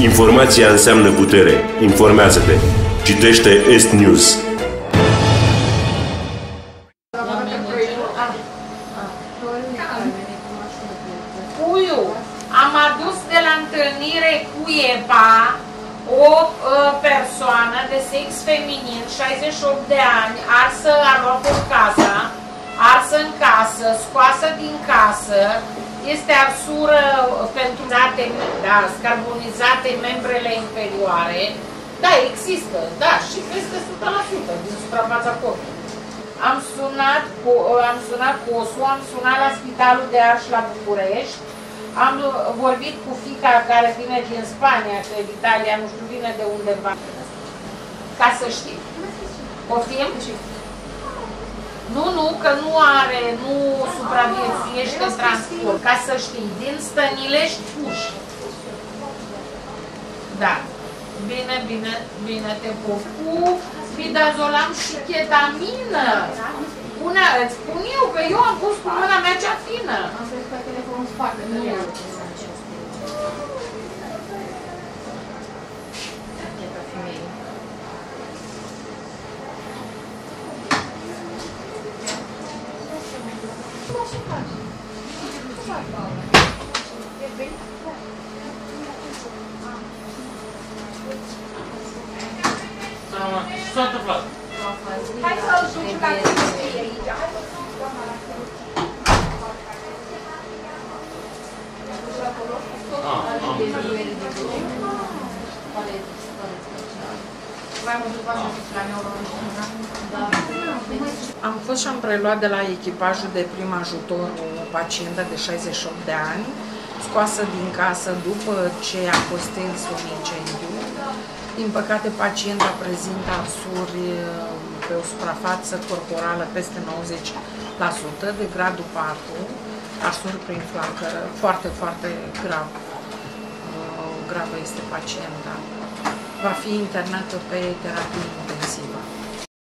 Informația înseamnă putere. Informează-te. Citește Est News. Puiu, am adus de la întâlnire cu EPA o persoană de sex feminin, 68 de ani, arsă, a luat o casă, arsă în casă, scoasă din casă, este arsură pentru date, da, scarbonizate membrele inferioare. Da, există, da, și peste 100% din suprafața corpului. Am sunat COSU, am sunat la Spitalul de Arș la București, am vorbit cu fiica care vine din Spania, că Italia, nu știu, vine de undeva, ca să știi. Poftim? Nu, că nu supraviețuiește transport, ca să știi, din Stănilești Puși. Da. Bine, te pup. Cu Fidazolam și chetamină. Îți spun eu, că eu am pus cu mâna mea cea fină. Am spus că telefonul spartă. Nu. S-a întâmplat. Hai să-l duci la chestii aici. Hai să-l duci, doamna, la Am fost și am preluat de la echipajul de prim ajutor o pacientă de 68 de ani, scoasă din casă după ce a fost stins un incendiu. Din păcate, pacienta prezintă arsuri pe o suprafață corporală peste 90% de gradul 4, arsuri prin flacără, foarte, foarte grav. Gravă este pacienta. Va fi internată pe terapie intensivă.